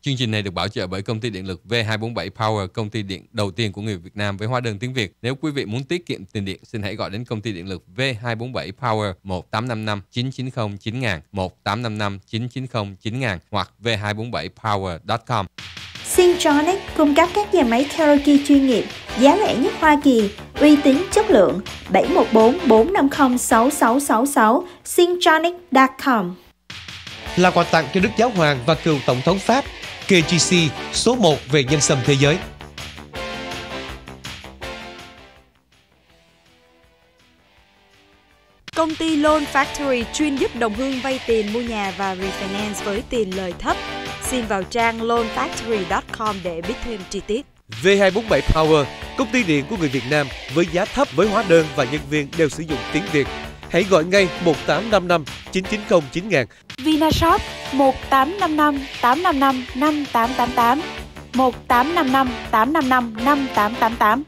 Chương trình này được bảo trợ bởi công ty điện lực V247 Power, công ty điện đầu tiên của người Việt Nam với hóa đơn tiếng Việt. Nếu quý vị muốn tiết kiệm tiền điện, xin hãy gọi đến công ty điện lực V247 Power 1855 990 9000, 1855 990 9000 hoặc v247power.com. Syntronic cung cấp các dàn máy karaoke chuyên nghiệp, giá rẻ nhất Hoa Kỳ, uy tín chất lượng. 714-450-6666, syntronic.com. Là quà tặng cho Đức Giáo Hoàng và cựu Tổng thống Pháp, KGC số 1 về nhân sâm thế giới. Công ty Loan Factory chuyên giúp đồng hương vay tiền mua nhà và refinance với tiền lời thấp. Xin vào trang loanfactory.com để biết thêm chi tiết. V247 Power, công ty điện của người Việt Nam với giá thấp, với hóa đơn và nhân viên đều sử dụng tiếng Việt. Hãy gọi ngay 1855 990 9000. Vinashop 1855 855 5888, 1855 855 5888.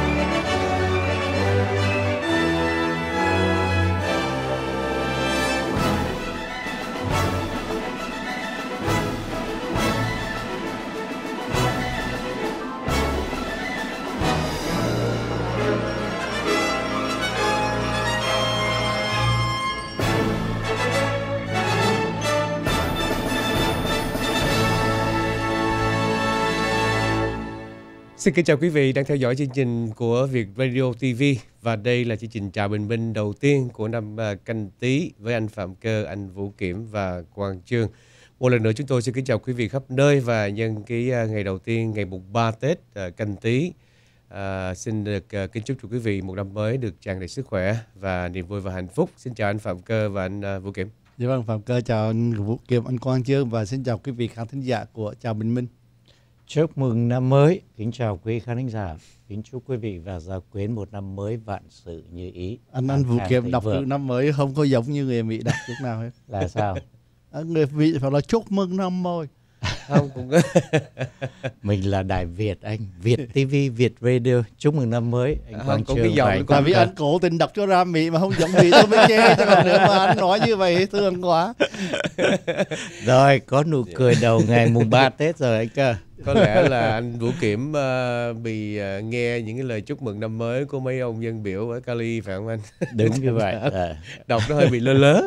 Xin kính chào quý vị đang theo dõi chương trình của Việt Radio TV, và đây là chương trình chào bình minh đầu tiên của năm Canh Tý với anh Phạm Cơ, anh Vũ Kiểm và Quang Chương. Một lần nữa chúng tôi xin kính chào quý vị khắp nơi, và nhân cái ngày đầu tiên, ngày mùng 3 Tết Canh Tý, xin được kính chúc cho quý vị một năm mới được tràn đầy sức khỏe và niềm vui và hạnh phúc. Xin chào anh Phạm Cơ và anh Vũ Kiểm. Dạ vâng, Phạm Cơ chào anh Vũ Kiểm, anh Quang Chương, và xin chào quý vị khán thính giả của Chào Bình Minh. Chúc mừng năm mới, kính chào quý khán thính giả, kính chúc quý vị và gia quyến một năm mới vạn sự như ý. Anh Vũ Kiểm đọc chữ năm mới không có giống như người Mỹ đọc chút nào hết. Là sao? Người Mỹ phải là chúc mừng năm mới. Không, cũng mình là Đài Việt anh, Việt TV, Việt Radio, chúc mừng năm mới. Anh Quang Chương vậy. Tại vì anh cố tình đọc cho ra Mỹ mà không giống Mỹ, tôi mới chê cho còn nữa mà anh nói như vậy thương quá. Rồi, có nụ cười đầu ngày mùng 3 Tết rồi anh Cơ. Có lẽ là anh Vũ Kiểm bị nghe những cái lời chúc mừng năm mới của mấy ông dân biểu ở Cali, phải không anh? Đúng như vậy. Đọc nó hơi bị lơ lớ.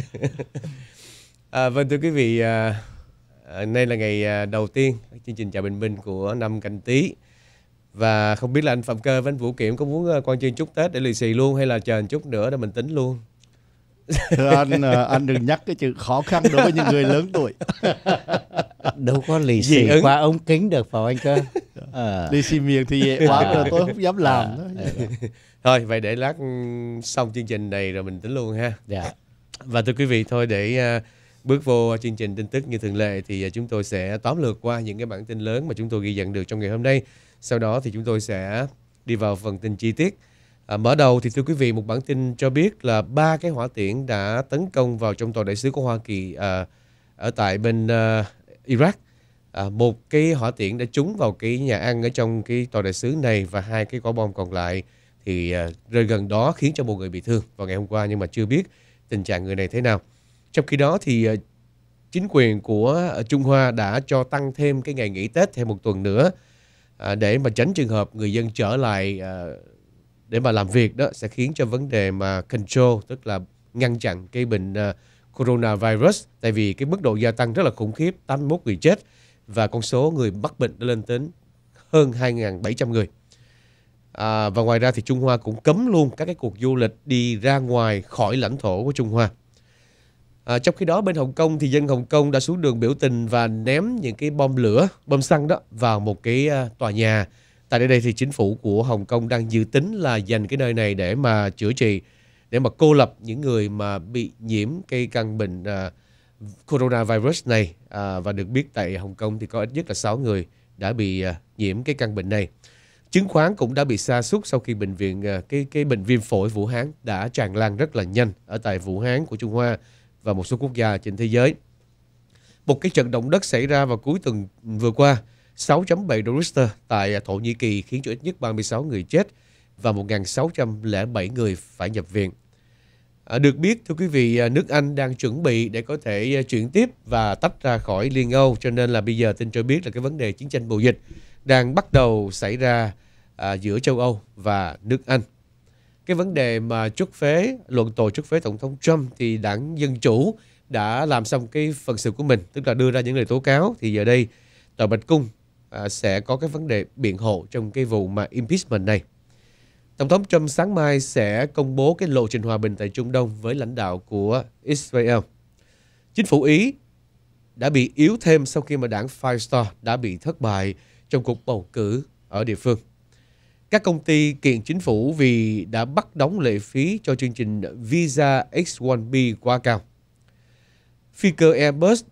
Vâng, thưa quý vị, nay là ngày đầu tiên chương trình Chào Bình Minh của năm Canh Tý, và không biết là anh Phạm Cơ với anh Vũ Kiểm có muốn Quang Chương chúc Tết để lì xì luôn, hay là chờ một chút nữa để mình tính luôn? Thưa anh đừng nhắc cái chữ khó khăn đối với những người lớn tuổi. Đâu có lì xì qua ống kính được phải anh Cơ? Lì xì miệng thì dễ quá rồi, tôi không dám làm. Thôi vậy để lát xong chương trình này rồi mình tính luôn ha. Dạ. Và thưa quý vị, thôi để bước vô chương trình tin tức như thường lệ thì chúng tôi sẽ tóm lược qua những cái bản tin lớn mà chúng tôi ghi nhận được trong ngày hôm nay. Sau đó thì chúng tôi sẽ đi vào phần tin chi tiết. Mở đầu thì thưa quý vị, một bản tin cho biết là 3 cái hỏa tiễn đã tấn công vào trong tòa đại sứ của Hoa Kỳ ở tại bên Iraq. Một cái hỏa tiễn đã trúng vào cái nhà ăn ở trong cái tòa đại sứ này, và 2 cái quả bom còn lại thì rơi gần đó, khiến cho một người bị thương vào ngày hôm qua, nhưng mà chưa biết tình trạng người này thế nào. Trong khi đó thì chính quyền của Trung Hoa đã cho tăng thêm cái ngày nghỉ Tết thêm một tuần nữa để mà tránh trường hợp người dân trở lại để mà làm việc, đó sẽ khiến cho vấn đề mà control, tức là ngăn chặn cái bệnh coronavirus, tại vì cái mức độ gia tăng rất là khủng khiếp, 81 người chết và con số người mắc bệnh đã lên đến hơn 2.700 người. Và ngoài ra thì Trung Hoa cũng cấm luôn các cái cuộc du lịch đi ra ngoài khỏi lãnh thổ của Trung Hoa. Trong khi đó bên Hồng Kông thì dân Hồng Kông đã xuống đường biểu tình và ném những cái bom lửa, bom xăng đó vào một cái tòa nhà. Tại đây thì chính phủ của Hồng Kông đang dự tính là dành cái nơi này để mà chữa trị, để mà cô lập những người mà bị nhiễm cái căn bệnh coronavirus này. Và được biết tại Hồng Kông thì có ít nhất là 6 người đã bị nhiễm cái căn bệnh này. Chứng khoán cũng đã bị sa sút sau khi bệnh viện cái bệnh viêm phổi Vũ Hán đã tràn lan rất là nhanh ở tại Vũ Hán của Trung Hoa và một số quốc gia trên thế giới. Một cái trận động đất xảy ra vào cuối tuần vừa qua, 6.7 độ Richter tại Thổ Nhĩ Kỳ, khiến cho ít nhất 36 người chết và 1.607 người phải nhập viện. Được biết, thưa quý vị, nước Anh đang chuẩn bị để có thể chuyển tiếp và tách ra khỏi Liên Âu, cho nên là bây giờ tin cho biết là cái vấn đề chiến tranh mậu dịch đang bắt đầu xảy ra giữa châu Âu và nước Anh. Cái vấn đề mà luận tội truất phế Tổng thống Trump thì đảng Dân Chủ đã làm xong cái phần sự của mình, tức là đưa ra những lời tố cáo. Thì giờ đây Tòa Bạch Cung sẽ có cái vấn đề biện hộ trong cái vụ mà impeachment này. Tổng thống Trump sáng mai sẽ công bố cái lộ trình hòa bình tại Trung Đông với lãnh đạo của Israel. Chính phủ Ý đã bị yếu thêm sau khi mà đảng Firestar đã bị thất bại trong cuộc bầu cử ở địa phương. Các công ty kiện chính phủ vì đã bắt đóng lệ phí cho chương trình Visa H-1B quá cao. Phi cơ Airbus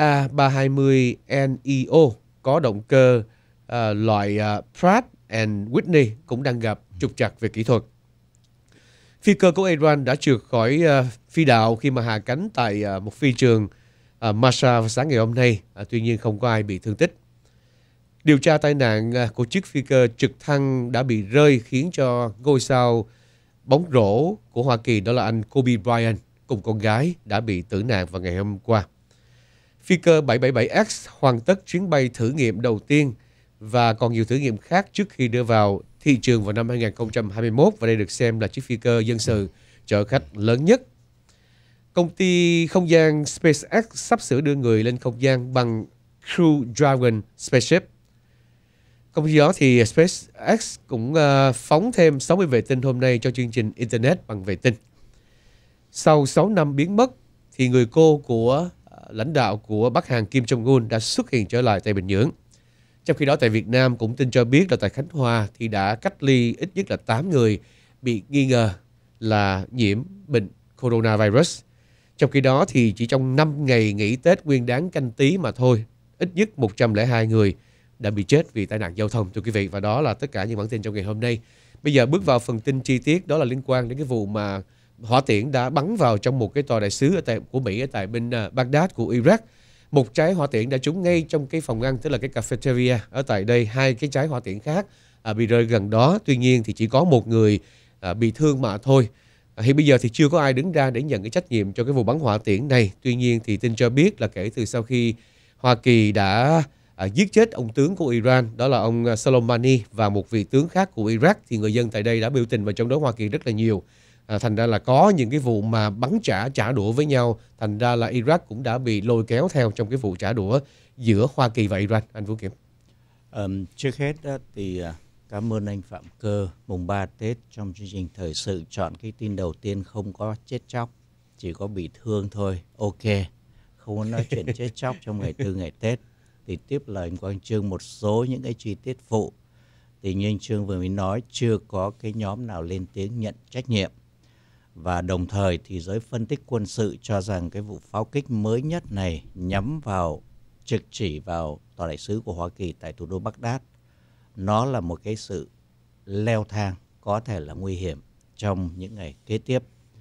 A320neo có động cơ loại Pratt & Whitney cũng đang gặp trục trặc về kỹ thuật. Phi cơ của Iran đã trượt khỏi phi đạo khi mà hạ cánh tại một phi trường Masha vào sáng ngày hôm nay, tuy nhiên không có ai bị thương tích. Điều tra tai nạn của chiếc phi cơ trực thăng đã bị rơi khiến cho ngôi sao bóng rổ của Hoa Kỳ, đó là anh Kobe Bryant cùng con gái, đã bị tử nạn vào ngày hôm qua. Phi cơ 777X hoàn tất chuyến bay thử nghiệm đầu tiên và còn nhiều thử nghiệm khác trước khi đưa vào thị trường vào năm 2021, và đây được xem là chiếc phi cơ dân sự chở khách lớn nhất. Công ty không gian SpaceX sắp sửa đưa người lên không gian bằng Crew Dragon Spaceship. Công ty đó thì SpaceX cũng phóng thêm 60 vệ tinh hôm nay cho chương trình Internet bằng vệ tinh. Sau 6 năm biến mất thì người cô của lãnh đạo của Bắc Hàn Kim Jong-un đã xuất hiện trở lại tại Bình Nhưỡng. Trong khi đó tại Việt Nam cũng tin cho biết là tại Khánh Hòa thì đã cách ly ít nhất là 8 người bị nghi ngờ là nhiễm bệnh coronavirus. Trong khi đó thì chỉ trong 5 ngày nghỉ Tết Nguyên Đán Canh Tý mà thôi, ít nhất 102 người đã bị chết vì tai nạn giao thông, thưa quý vị. Và đó là tất cả những bản tin trong ngày hôm nay. Bây giờ bước vào phần tin chi tiết, đó là liên quan đến cái vụ mà hỏa tiễn đã bắn vào trong một cái tòa đại sứ của Mỹ ở tại bên Baghdad của Iraq. Một trái hỏa tiễn đã trúng ngay trong cái phòng ăn, tức là cái cafeteria ở tại đây. 2 cái trái hỏa tiễn khác bị rơi gần đó. Tuy nhiên thì chỉ có một người bị thương mà thôi. Hiện bây giờ thì chưa có ai đứng ra để nhận cái trách nhiệm cho cái vụ bắn hỏa tiễn này. Tuy nhiên thì tin cho biết là kể từ sau khi Hoa Kỳ đã giết chết ông tướng của Iran, đó là ông Soleimani, và một vị tướng khác của Iraq, thì người dân tại đây đã biểu tình, và trong đó Hoa Kỳ rất là nhiều. Thành ra là có những cái vụ mà bắn trả đũa với nhau. Thành ra là Iraq cũng đã bị lôi kéo theo trong cái vụ trả đũa giữa Hoa Kỳ và Iran. Anh Vũ Kiểm. Trước hết thì cảm ơn anh Phạm Cơ. Mùng 3 Tết trong chương trình thời sự chọn cái tin đầu tiên không có chết chóc, chỉ có bị thương thôi. Ok, không có nói chuyện chết chóc trong ngày 4 ngày Tết. Thì tiếp lời của anh Trương một số những cái chi tiết phụ. Thì như anh Trương vừa mới nói, chưa có cái nhóm nào lên tiếng nhận trách nhiệm. Và đồng thời thì giới phân tích quân sự cho rằng cái vụ pháo kích mới nhất này nhắm vào, trực chỉ vào tòa đại sứ của Hoa Kỳ tại thủ đô Baghdad. Nó là một cái sự leo thang có thể là nguy hiểm trong những ngày kế tiếp.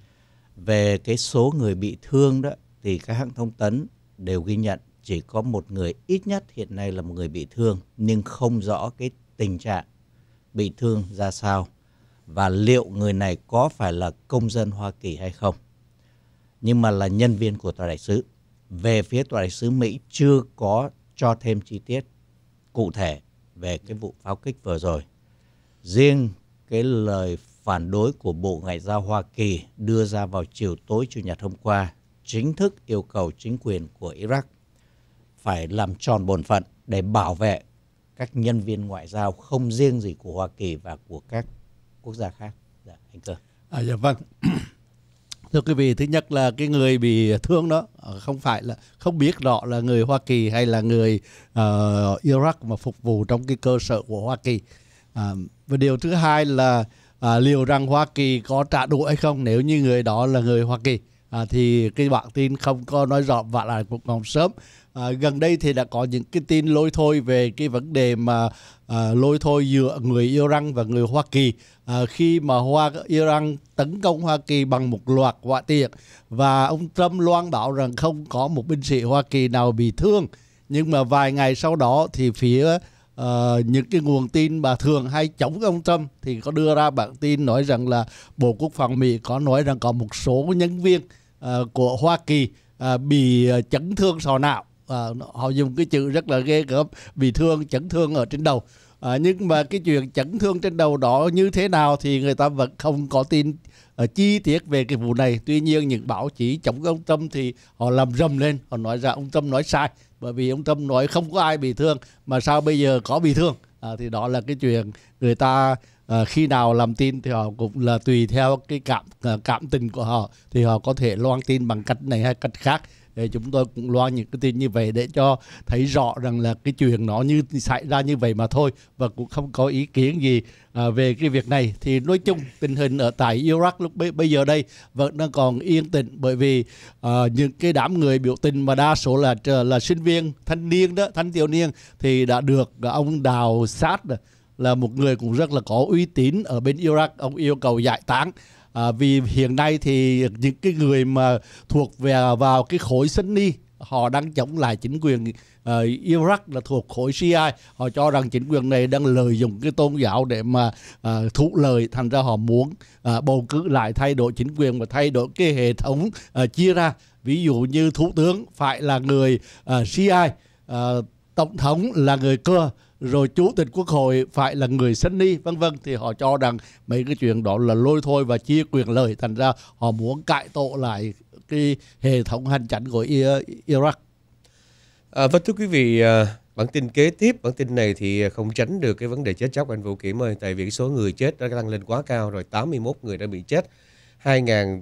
Về cái số người bị thương đó thì các hãng thông tấn đều ghi nhận chỉ có một người, ít nhất hiện nay là một người bị thương, nhưng không rõ cái tình trạng bị thương ra sao và liệu người này có phải là công dân Hoa Kỳ hay không, nhưng mà là nhân viên của tòa đại sứ. Về phía tòa đại sứ Mỹ chưa có cho thêm chi tiết cụ thể về cái vụ pháo kích vừa rồi. Riêng cái lời phản đối của Bộ Ngoại giao Hoa Kỳ đưa ra vào chiều tối Chủ nhật hôm qua chính thức yêu cầu chính quyền của Iraq phải làm tròn bổn phận để bảo vệ các nhân viên ngoại giao không riêng gì của Hoa Kỳ và của các quốc gia khác. Dạ, anh Cơ. Dạ vâng. Thưa quý vị, thứ nhất là cái người bị thương đó không phải là, không biết rõ là người Hoa Kỳ hay là người Iraq mà phục vụ trong cái cơ sở của Hoa Kỳ. Và điều thứ hai là liệu rằng Hoa Kỳ có trả đũa hay không nếu như người đó là người Hoa Kỳ. Thì cái bản tin không có nói rõ và lại cũng còn sớm. Gần đây thì đã có những cái tin lôi thôi về cái vấn đề mà lôi thôi giữa người Iran và người Hoa Kỳ khi mà Iran tấn công Hoa Kỳ bằng một loạt hỏa tiễn, và ông Trump loan báo rằng không có một binh sĩ Hoa Kỳ nào bị thương. Nhưng mà vài ngày sau đó thì phía những cái nguồn tin mà thường hay chống ông Trump thì có đưa ra bản tin nói rằng là Bộ Quốc phòng Mỹ có nói rằng có một số nhân viên của Hoa Kỳ bị chấn thương sọ não. Họ dùng cái chữ rất là ghê gớm, bị chấn thương ở trên đầu. Nhưng mà cái chuyện chấn thương trên đầu đó như thế nào thì người ta vẫn không có tin chi tiết về cái vụ này. Tuy nhiên những báo chí chống ông Trump thì họ làm rầm lên, họ nói rằng ông Trump nói sai, bởi vì ông Trump nói không có ai bị thương mà sao bây giờ có bị thương. Thì đó là cái chuyện người ta khi nào làm tin thì họ cũng là tùy theo cái cảm tình của họ, thì họ có thể loan tin bằng cách này hay cách khác. Để chúng tôi cũng loan những cái tin như vậy để cho thấy rõ rằng là cái chuyện nó như xảy ra như vậy mà thôi, và cũng không có ý kiến gì về cái việc này. Thì nói chung tình hình ở tại Iraq lúc bây giờ đây vẫn đang còn yên tĩnh, bởi vì những cái đám người biểu tình mà đa số là sinh viên, thanh thiếu niên thì đã được ông Đào Sát là một người cũng rất là có uy tín ở bên Iraq, ông yêu cầu giải tán. Vì hiện nay thì những cái người mà thuộc vào cái khối Sunni, họ đang chống lại chính quyền Iraq là thuộc khối Shia. Họ cho rằng chính quyền này đang lợi dụng cái tôn giáo để mà thụ lợi, thành ra họ muốn bầu cử lại, thay đổi chính quyền và thay đổi cái hệ thống chia ra. Ví dụ như thủ tướng phải là người Shia, tổng thống là người Cơ, rồi chủ tịch quốc hội phải là người Sunni, vân vân. Thì họ cho rằng mấy cái chuyện đó là lôi thôi và chia quyền lợi, thành ra họ muốn cải tổ lại cái hệ thống hành chánh của Iraq. Vâng, thưa quý vị, bản tin kế tiếp, bản tin này thì không tránh được cái vấn đề chết chóc anh Vũ Kiểm ơi, tại vì số người chết đã tăng lên quá cao rồi. 81 người đã bị chết, trên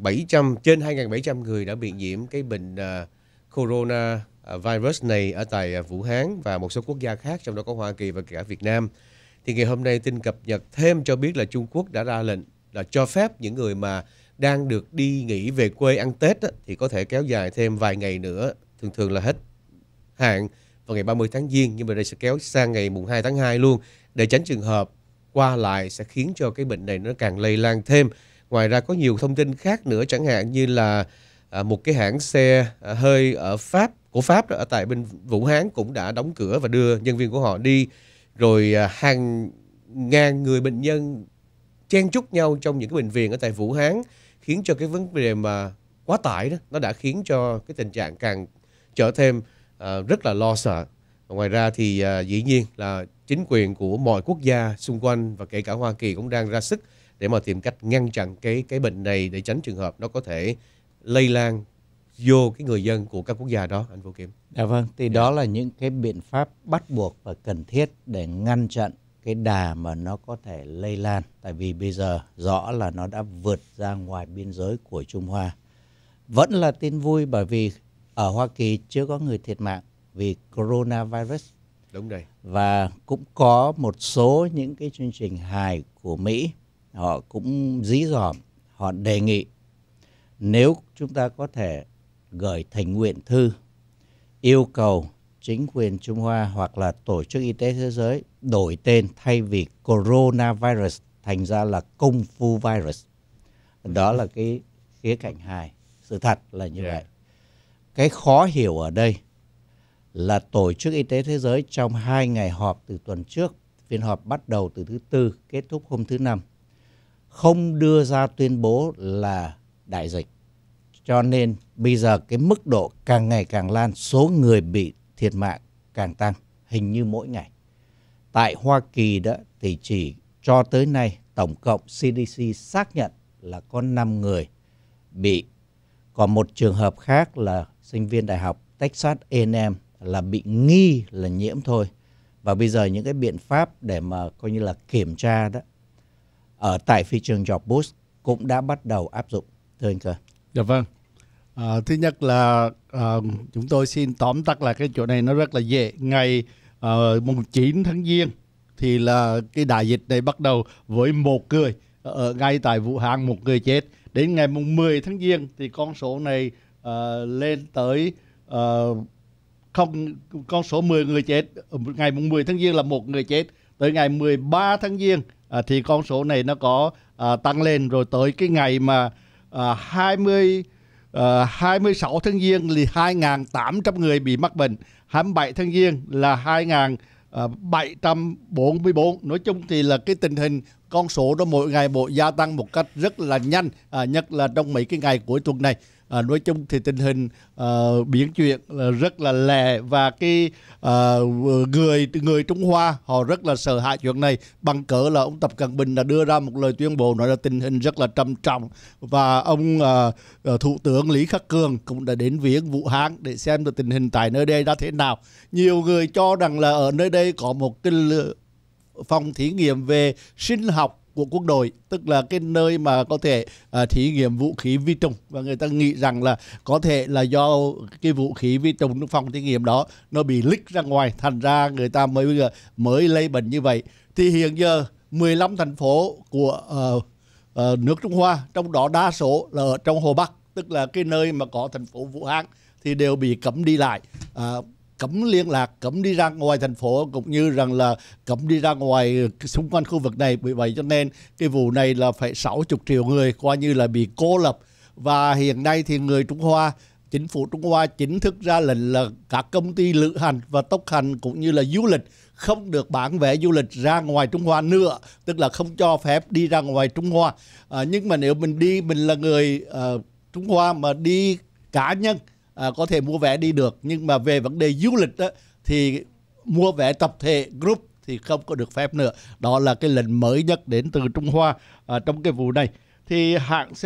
2.700 người đã bị nhiễm cái bệnh corona virus này ở tại Vũ Hán và một số quốc gia khác, trong đó có Hoa Kỳ và cả Việt Nam. Thì ngày hôm nay tin cập nhật thêm cho biết là Trung Quốc đã ra lệnh là cho phép những người mà đang được đi nghỉ về quê ăn Tết á, thì có thể kéo dài thêm vài ngày nữa, thường là hết hạn vào ngày 30 tháng Giêng, nhưng mà đây sẽ kéo sang ngày mùng 2 tháng 2 luôn, để tránh trường hợp qua lại sẽ khiến cho cái bệnh này nó càng lây lan thêm. Ngoài ra có nhiều thông tin khác nữa, chẳng hạn như là một cái hãng xe hơi ở của Pháp ở tại bên Vũ Hán cũng đã đóng cửa và đưa nhân viên của họ đi. Rồi hàng ngàn người bệnh nhân chen chúc nhau trong những cái bệnh viện ở tại Vũ Hán, khiến cho cái vấn đề mà quá tải đó nó đã khiến cho cái tình trạng càng trở thêm rất là lo sợ. Ngoài ra thì dĩ nhiên là chính quyền của mọi quốc gia xung quanh và kể cả Hoa Kỳ cũng đang ra sức để mà tìm cách ngăn chặn cái bệnh này, để tránh trường hợp nó có thể lây lan vô cái người dân của các quốc gia đó, anh Vũ Kiểm. Dạ vâng, thì đó là những cái biện pháp bắt buộc và cần thiết để ngăn chặn cái đà mà nó có thể lây lan. Tại vì bây giờ rõ là nó đã vượt ra ngoài biên giới của Trung Hoa. Vẫn là tin vui bởi vì ở Hoa Kỳ chưa có người thiệt mạng vì coronavirus. Đúng rồi. Và cũng có một số những cái chương trình hài của Mỹ, họ cũng dí dỏm, họ đề nghị nếu chúng ta có thể gửi thỉnh nguyện thư yêu cầu chính quyền Trung Hoa hoặc là Tổ chức Y tế Thế giới đổi tên, thay vì coronavirus thành ra là Kung Fu virus. Đó là cái khía cạnh hài. Sự thật là như vậy. Cái khó hiểu ở đây là Tổ chức Y tế Thế giới trong 2 ngày họp từ tuần trước, phiên họp bắt đầu từ thứ Tư, kết thúc hôm thứ Năm, không đưa ra tuyên bố là đại dịch. Cho nên bây giờ cái mức độ càng ngày càng lan, số người bị thiệt mạng càng tăng, hình như mỗi ngày. Tại Hoa Kỳ đó thì chỉ cho tới nay tổng cộng CDC xác nhận là có 5 người bị. Còn một trường hợp khác là sinh viên đại học Texas A&M là bị nghi là nhiễm thôi. Và bây giờ những cái biện pháp để mà coi như là kiểm tra đó ở tại phi trường George Bush cũng đã bắt đầu áp dụng. Thưa anh Cơ. Dạ vâng. Thứ nhất là chúng tôi xin tóm tắt là cái chỗ này nó rất là dễ. Ngày mùng 9 tháng Giêng thì là cái đại dịch này bắt đầu với một người ở ngay tại Vũ Hán, một người chết. Đến ngày mùng 10 tháng Giêng thì con số này lên tới con số 10 người chết. Ngày mùng 10 tháng Giêng là một người chết. Tới ngày 13 tháng Giêng thì con số này nó có tăng lên, rồi tới cái ngày mà 26 tháng Giêng thì 2.800 người bị mắc bệnh, 27 tháng Giêng là 744. Nói chung thì là cái tình hình con số đó mỗi ngày mỗi gia tăng một cách rất là nhanh, nhất là trong mấy cái ngày cuối tuần này. Nói chung thì tình hình biến chuyển rất là lẹ, và cái người Trung Hoa họ rất là sợ hãi chuyện này, bằng cớ là ông Tập Cận Bình đã đưa ra một lời tuyên bố nói là tình hình rất là trầm trọng, và ông Thủ tướng Lý Khắc Cường cũng đã đến viếng Vũ Hán để xem được tình hình tại nơi đây ra thế nào. Nhiều người cho rằng là ở nơi đây có một cái phòng thí nghiệm về sinh học của quân đội, tức là cái nơi mà có thể thí nghiệm vũ khí vi trùng, và người ta nghĩ rằng là có thể là do cái vũ khí vi trùng trong phòng thí nghiệm đó nó bị leak ra ngoài, thành ra người ta mới lây bệnh như vậy. Thì hiện giờ 15 thành phố của nước Trung Hoa, trong đó đa số là ở trong Hồ Bắc, tức là cái nơi mà có thành phố Vũ Hán, thì đều bị cấm đi lại, cấm liên lạc, cấm đi ra ngoài thành phố, cũng như rằng là cấm đi ra ngoài xung quanh khu vực này. Vì vậy cho nên cái vụ này là phải 60 triệu người coi như là bị cô lập. Và hiện nay thì người Trung Hoa, chính phủ Trung Hoa chính thức ra lệnh là các công ty lữ hành và tốc hành cũng như là du lịch không được bán vé du lịch ra ngoài Trung Hoa nữa, tức là không cho phép đi ra ngoài Trung Hoa. Nhưng mà nếu mình là người Trung Hoa mà đi cá nhân, có thể mua vé đi được, nhưng mà về vấn đề du lịch đó, thì mua vé tập thể group thì không có được phép nữa. Đó là cái lệnh mới nhất đến từ Trung Hoa trong cái vụ này. Thì hãng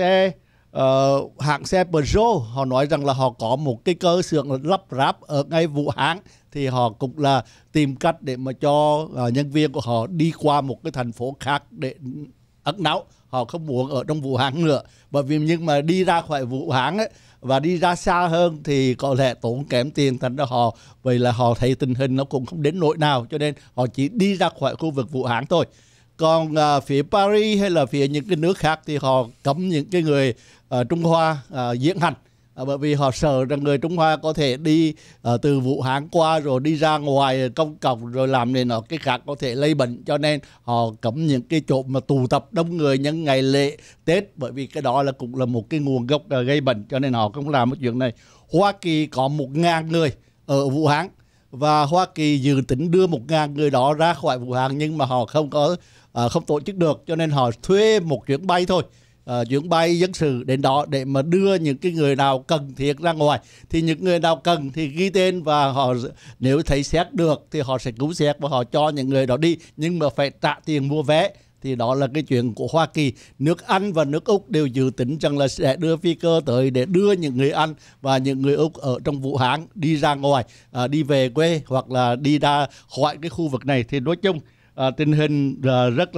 xe Peugeot họ nói rằng là họ có một cái cơ xưởng lắp ráp ở ngay Vũ Hán, thì họ cũng là tìm cách để mà cho nhân viên của họ đi qua một cái thành phố khác để ẩn náu. Họ không muốn ở trong Vũ Hán nữa, bởi vì nhưng mà đi ra khỏi Vũ Hán ấy, và đi ra xa hơn thì có lẽ tốn kém tiền, thành ra vậy là họ thấy tình hình nó cũng không đến nỗi nào, cho nên họ chỉ đi ra khỏi khu vực Vũ Hán thôi. Còn phía Paris hay là phía những cái nước khác thì họ cấm những cái người Trung Hoa diễn hành, bởi vì họ sợ rằng người Trung Hoa có thể đi từ Vũ Hán qua rồi đi ra ngoài công cộng rồi làm nên nó cái khác có thể lây bệnh, cho nên họ cấm những cái chỗ mà tụ tập đông người nhân ngày lễ Tết, bởi vì cái đó là cũng là một cái nguồn gốc gây bệnh, cho nên họ không làm cái chuyện này. Hoa Kỳ có 1.000 người ở Vũ Hán, và Hoa Kỳ dự tính đưa 1.000 người đó ra khỏi Vũ Hán, nhưng mà họ không tổ chức được, cho nên họ thuê một chuyến bay thôi, chuyến bay dân sự đến đó để mà đưa những cái người nào cần thiết ra ngoài. Thì những người nào cần thì ghi tên, và họ nếu thấy xét được thì họ sẽ cứu xét và họ cho những người đó đi, nhưng mà phải trả tiền mua vé. Thì đó là cái chuyện của Hoa Kỳ. Nước Anh và nước Úc đều dự tính rằng là sẽ đưa phi cơ tới để đưa những người Anh và những người Úc ở trong Vũ Hán đi ra ngoài, đi về quê hoặc là đi ra khỏi cái khu vực này. Thì nói chung tình hình rất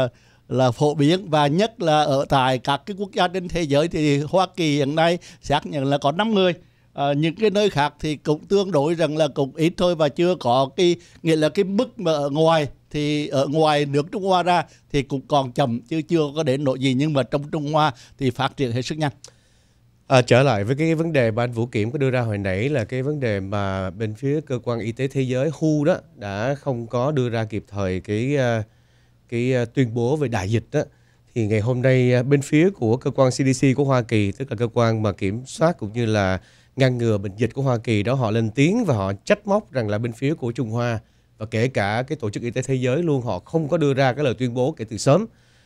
là phổ biến, và nhất là ở tại các cái quốc gia trên thế giới thì Hoa Kỳ hiện nay xác nhận là có 5 người. Những cái nơi khác thì cũng tương đối rằng là cũng ít thôi, và chưa có cái nghĩa là cái mức mà ở ngoài, thì ở ngoài nước Trung Hoa ra thì cũng còn chậm chứ chưa có đến nỗi gì, nhưng mà trong Trung Hoa thì phát triển hết sức nhanh. Trở lại với cái vấn đề mà anh Vũ Kiểm có đưa ra hồi nãy là cái vấn đề mà bên phía cơ quan y tế thế giới WHO đó đã không có đưa ra kịp thời cái tuyên bố về đại dịch đó. Thì ngày hôm nay bên phía của cơ quan CDC của Hoa Kỳ, tức là cơ quan mà kiểm soát cũng như là ngăn ngừa bệnh dịch của Hoa Kỳ đó, họ lên tiếng và họ trách móc rằng là bên phía của Trung Hoa và kể cả cái Tổ chức Y tế Thế giới luôn, họ không có đưa ra cái lời tuyên bố kể từ sớm.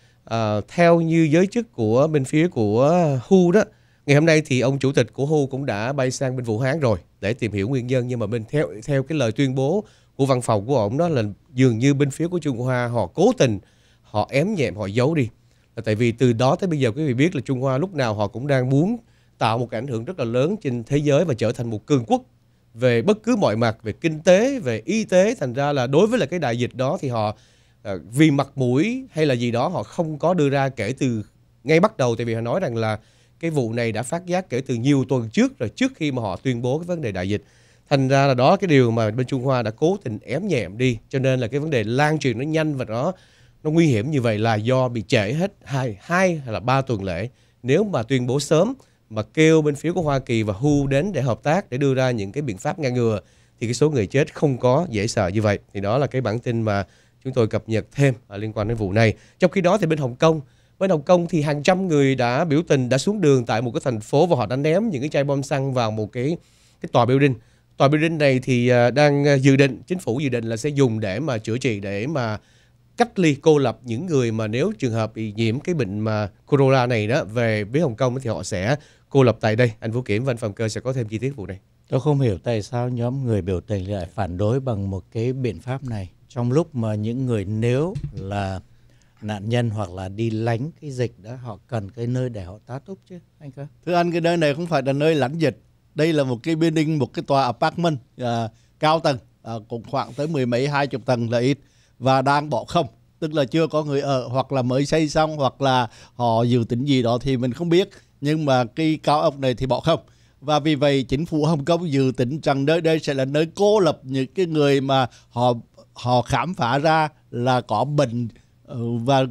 Theo như giới chức của bên phía của WHO đó, ngày hôm nay thì ông chủ tịch của WHO cũng đã bay sang bên Vũ Hán rồi để tìm hiểu nguyên nhân, nhưng mà theo cái lời tuyên bố của văn phòng của ông đó là dường như bên phía của Trung Hoa họ cố tình họ ém nhẹm, họ giấu đi. Là tại vì từ đó tới bây giờ quý vị biết là Trung Hoa lúc nào họ cũng đang muốn tạo một cái ảnh hưởng rất là lớn trên thế giới và trở thành một cường quốc về bất cứ mọi mặt, về kinh tế, về y tế. Thành ra là đối với là cái đại dịch đó thì họ vì mặt mũi hay là gì đó họ không có đưa ra kể từ ngay bắt đầu, tại vì họ nói rằng là cái vụ này đã phát giác kể từ nhiều tuần trước rồi, trước khi mà họ tuyên bố cái vấn đề đại dịch. Thành ra là đó cái điều mà bên Trung Hoa đã cố tình ém nhẹm đi, cho nên là cái vấn đề lan truyền nó nhanh và nó nguy hiểm như vậy là do bị trễ hết 2 hay là 3 tuần lễ. Nếu mà tuyên bố sớm mà kêu bên phía của Hoa Kỳ và WHO đến để hợp tác để đưa ra những cái biện pháp ngăn ngừa thì cái số người chết không có dễ sợ như vậy. Thì đó là cái bản tin mà chúng tôi cập nhật thêm liên quan đến vụ này. Trong khi đó thì bên Hồng Kông thì hàng trăm người đã biểu tình, đã xuống đường tại một cái thành phố và họ đã ném những cái chai bom xăng vào một cái tòa building. Tòa building này thì đang chính phủ dự định là sẽ dùng để mà chữa trị, để mà cách ly cô lập những người mà nếu trường hợp bị nhiễm cái bệnh mà corona này đó về với Hồng Kông thì họ sẽ cô lập tại đây. Anh Vũ Kiểm và anh Phạm Cơ sẽ có thêm chi tiết vụ này. Tôi không hiểu tại sao nhóm người biểu tình lại phản đối bằng một cái biện pháp này, trong lúc mà những người nếu là nạn nhân hoặc là đi lánh cái dịch đó, họ cần cái nơi để họ tá túc chứ, anh Cơ. Thưa anh, cái nơi này không phải là nơi lánh dịch. Đây là một cái building, một cái tòa apartment cao tầng, cũng khoảng tới 10 mấy 20 tầng là ít, và đang bỏ không, tức là chưa có người ở, hoặc là mới xây xong, hoặc là họ dự tính gì đó thì mình không biết. Nhưng mà cái cao ốc này thì bỏ không. Và vì vậy chính phủ Hồng Kông dự tính rằng nơi đây sẽ là nơi cô lập những cái người mà họ khám phá ra là có bệnh và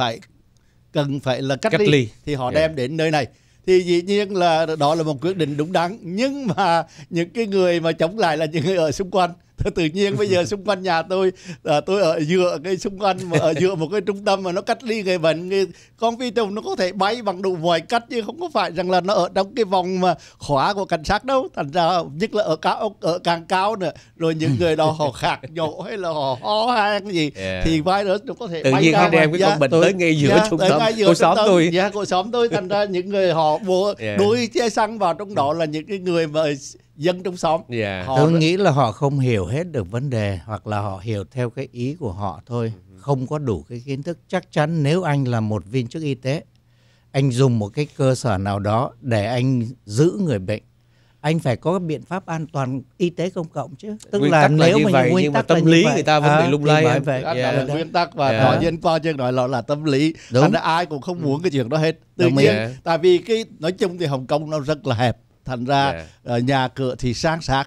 cần phải là cách ly thì họ đem đến nơi này. Thì dĩ nhiên là đó là một quyết định đúng đắn, nhưng mà những cái người mà chống lại là những người ở xung quanh. Tự nhiên bây giờ xung quanh nhà tôi ở giữa cái xung quanh mà ở giữa một cái trung tâm mà nó cách ly người bệnh, con vi trùng nó có thể bay bằng đủ mọi cách, chứ không có phải rằng là nó ở trong cái vòng mà khóa của cảnh sát đâu. Thành ra nhất là ở càng cao nữa, rồi những người đó họ khạc nhổ hay là họ ho hay cái gì thì virus nó có thể tự bay nhiên ra. Tự nhiên đem cái con bệnh tới ngay giữa trung tâm của xóm tôi. Của xóm tôi. Thành ra những người họ đuổi chai xăng vào trong đó là những cái người mà dân trong xóm. Tôi nghĩ là họ không hiểu hết được vấn đề, hoặc là họ hiểu theo cái ý của họ thôi, không có đủ cái kiến thức. Chắc chắn nếu anh là một viên chức y tế, anh dùng một cái cơ sở nào đó để anh giữ người bệnh, anh phải có biện pháp an toàn y tế công cộng chứ. Tức nguyên là nếu như mà vậy, nguyên nhưng mà tắc tâm lý người ta vẫn bị lung lay. Là nguyên tắc và họ dân qua chứ nói là tâm lý. Thành ra ai cũng không muốn cái chuyện đó hết. Tự nhiên tại vì cái nói chung thì Hồng Kông nó rất là hẹp. Thành ra nhà cửa thì sang sát,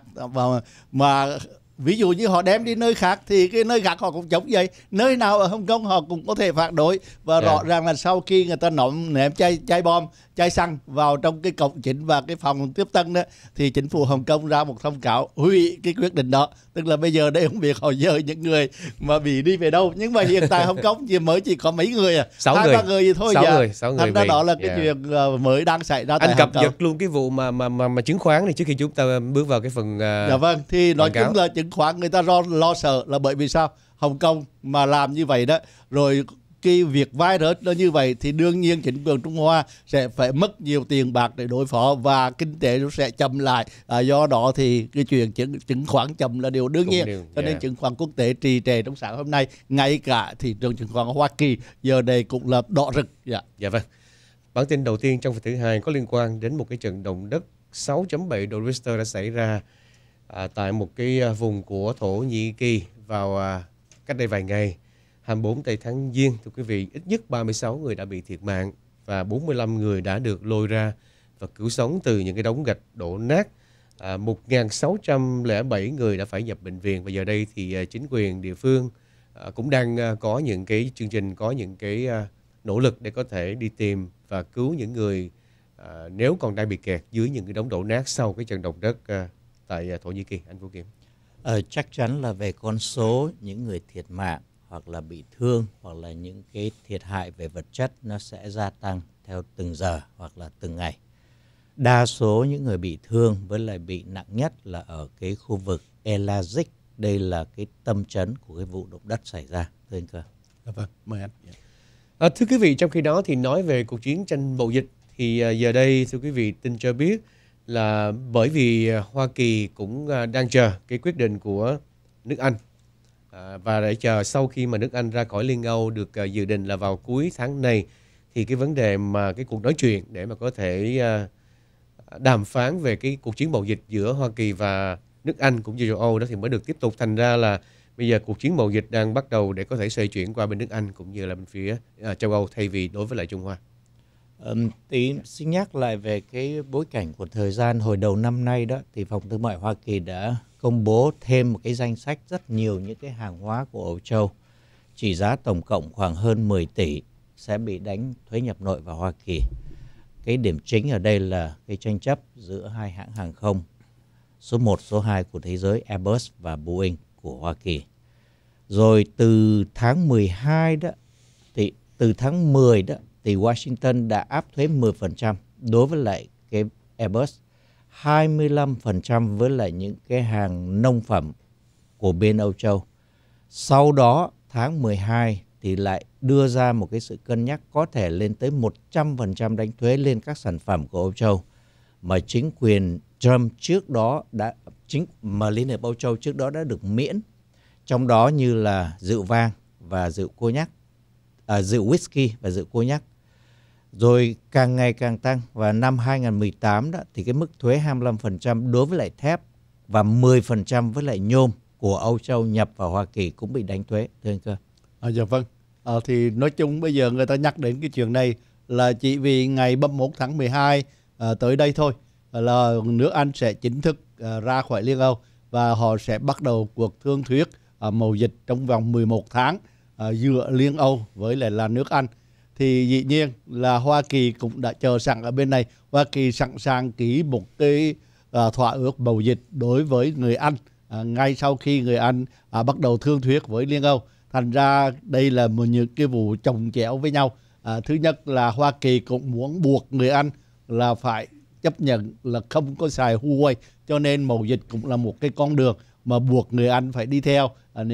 mà ví dụ như họ đem đi nơi khác thì cái nơi khác họ cũng chống vậy. Nơi nào ở Hồng Kông họ cũng có thể phản đối. Và rõ ràng là sau khi người ta ném chai bom, chai xăng vào trong cái cổng chính và cái phòng tiếp tân đó, thì chính phủ Hồng Kông ra một thông cáo hủy cái quyết định đó. Tức là bây giờ đây không biết họ dời những người mà bị đi về đâu. Nhưng mà hiện tại Hồng Kông chỉ có mấy người 2-3 người gì thôi. 6 người. Thành ra đó là cái chuyện mới đang xảy ra tại Anh cập nhật luôn cái vụ mà chứng khoán này trước khi chúng ta bước vào cái phần dạ vâng, thì nói chung là chứng khoán người ta lo sợ là bởi vì sao? Hồng Kông mà làm như vậy đó, rồi cái việc virus nó như vậy thì đương nhiên chính quyền Trung Hoa sẽ phải mất nhiều tiền bạc để đối phó và kinh tế nó sẽ chậm lại. Do đó thì cái chuyện chứng khoán chậm là điều đương nhiên. Cho nên chứng khoán quốc tế trì trệ trong sáng hôm nay, ngay cả thị trường chứng khoán Hoa Kỳ giờ đây cũng là đỏ rực. Dạ vâng. Bản tin đầu tiên trong phần thứ hai có liên quan đến một cái trận động đất 6.7 độ Richter đã xảy ra tại một cái vùng của Thổ Nhĩ Kỳ vào cách đây vài ngày, 24 tây tháng Giêng. Thưa quý vị, ít nhất 36 người đã bị thiệt mạng và 45 người đã được lôi ra và cứu sống từ những cái đống gạch đổ nát. 1.607 người đã phải nhập bệnh viện và giờ đây thì chính quyền địa phương cũng đang có những cái chương trình, có những cái nỗ lực để có thể đi tìm và cứu những người nếu còn đang bị kẹt dưới những cái đống đổ nát sau cái trận động đất tại Thổ Nhĩ Kỳ. Anh Vũ Kiểm. Chắc chắn là về con số những người thiệt mạng hoặc là bị thương hoặc là những cái thiệt hại về vật chất nó sẽ gia tăng theo từng giờ hoặc là từng ngày. Đa số những người bị thương với lại bị nặng nhất là ở cái khu vực Elazik. Đây là cái tâm chấn của cái vụ động đất xảy ra. Thưa anh Cơ. Vâng, mời anh. Thưa quý vị, trong khi đó thì nói về cuộc chiến tranh mậu dịch thì giờ đây thưa quý vị tin cho biết là bởi vì Hoa Kỳ cũng đang chờ cái quyết định của nước Anh và để chờ sau khi mà nước Anh ra khỏi Liên Âu được dự định là vào cuối tháng này thì cái vấn đề mà cái cuộc nói chuyện để mà có thể đàm phán về cái cuộc chiến mậu dịch giữa Hoa Kỳ và nước Anh cũng như châu Âu đó thì mới được tiếp tục. Thành ra là bây giờ cuộc chiến mậu dịch đang bắt đầu để có thể xoay chuyển qua bên nước Anh cũng như là bên phía châu Âu thay vì đối với lại Trung Hoa. Xin nhắc lại về cái bối cảnh của thời gian hồi đầu năm nay đó, thì Phòng Thương mại Hoa Kỳ đã công bố thêm một cái danh sách rất nhiều những cái hàng hóa của Âu Châu chỉ giá tổng cộng khoảng hơn 10 tỷ sẽ bị đánh thuế nhập nội vào Hoa Kỳ. Cái điểm chính ở đây là cái tranh chấp giữa hai hãng hàng không số 1, số 2 của thế giới, Airbus và Boeing của Hoa Kỳ. Rồi từ tháng 12 đó, thì từ tháng 10 đó thì Washington đã áp thuế 10% đối với lại cái Airbus, 25% với lại những cái hàng nông phẩm của bên Âu Châu. Sau đó tháng 12 thì lại đưa ra một cái sự cân nhắc có thể lên tới 100% đánh thuế lên các sản phẩm của Âu Châu mà chính quyền Trump trước đó mà Liên hiệp Âu Châu trước đó đã được miễn, trong đó như là rượu vang và rượu rượu whisky và rượu cô nhắc. Rồi càng ngày càng tăng, và năm 2018 đó thì cái mức thuế 25% đối với lại thép và 10% với lại nhôm của Âu Châu nhập vào Hoa Kỳ cũng bị đánh thuế, thưa anh Cơ. Dạ vâng. Thì nói chung bây giờ người ta nhắc đến cái chuyện này là chỉ vì ngày 31 tháng 12 tới đây thôi là nước Anh sẽ chính thức ra khỏi Liên Âu và họ sẽ bắt đầu cuộc thương thuyết mậu dịch trong vòng 11 tháng giữa Liên Âu với lại là nước Anh. Thì dĩ nhiên là Hoa Kỳ cũng đã chờ sẵn ở bên này. Hoa Kỳ sẵn sàng ký một cái thỏa ước mậu dịch đối với người Anh ngay sau khi người Anh bắt đầu thương thuyết với Liên Âu. Thành ra đây là một những cái vụ chồng chéo với nhau. Thứ nhất là Hoa Kỳ cũng muốn buộc người Anh là phải chấp nhận là không có xài Huawei, cho nên mậu dịch cũng là một cái con đường mà buộc người Anh phải đi theo.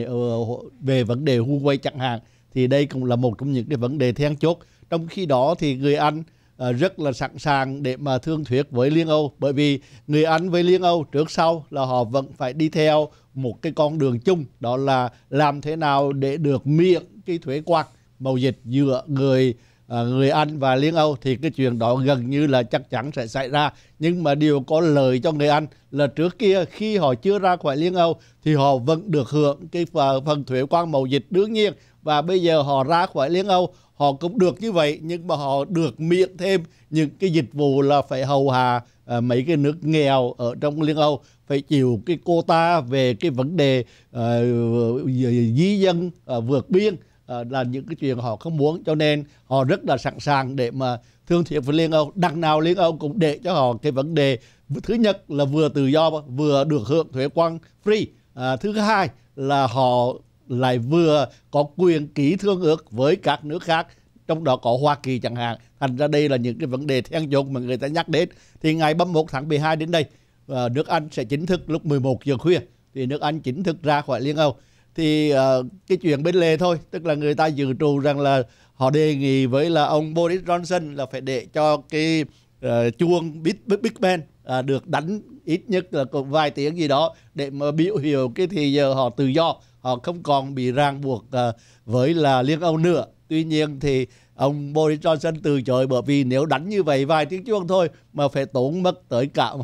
Về vấn đề Huawei chẳng hạn, thì đây cũng là một trong những cái vấn đề then chốt. Trong khi đó thì người Anh rất là sẵn sàng để mà thương thuyết với Liên Âu, bởi vì người Anh với Liên Âu trước sau là họ vẫn phải đi theo một cái con đường chung, đó là làm thế nào để được miễn cái thuế quan mậu dịch giữa người Anh và Liên Âu. Thì cái chuyện đó gần như là chắc chắn sẽ xảy ra. Nhưng mà điều có lợi cho người Anh là trước kia khi họ chưa ra khỏi Liên Âu thì họ vẫn được hưởng cái phần thuế quan mậu dịch đương nhiên, và bây giờ họ ra khỏi Liên Âu họ cũng được như vậy, nhưng mà họ được miễn thêm những cái dịch vụ là phải hầu hạ mấy cái nước nghèo ở trong Liên Âu, phải chịu cái quota về cái vấn đề di dân vượt biên, là những cái chuyện họ không muốn, cho nên họ rất là sẵn sàng để mà thương thuyết với Liên Âu. Đằng nào Liên Âu cũng để cho họ cái vấn đề thứ nhất là vừa tự do vừa được hưởng thuế quan free, thứ hai là họ lại vừa có quyền ký thương ước với các nước khác, trong đó có Hoa Kỳ chẳng hạn. Thành ra đây là những cái vấn đề then chốt mà người ta nhắc đến. Thì ngày 31 tháng 12 đến đây, nước Anh sẽ chính thức lúc 11 giờ khuya thì nước Anh chính thức ra khỏi Liên Âu. Thì cái chuyện bên lề thôi, tức là người ta dự trù rằng là họ đề nghị với là ông Boris Johnson là phải để cho cái chuông Big Ben được đánh ít nhất là vài tiếng gì đó để mà biểu hiệu cái thì giờ họ tự do, họ không còn bị ràng buộc với là Liên Âu nữa. Tuy nhiên thì ông Boris Johnson từ chối, bởi vì nếu đánh như vậy vài tiếng chuông thôi mà phải tốn mất tới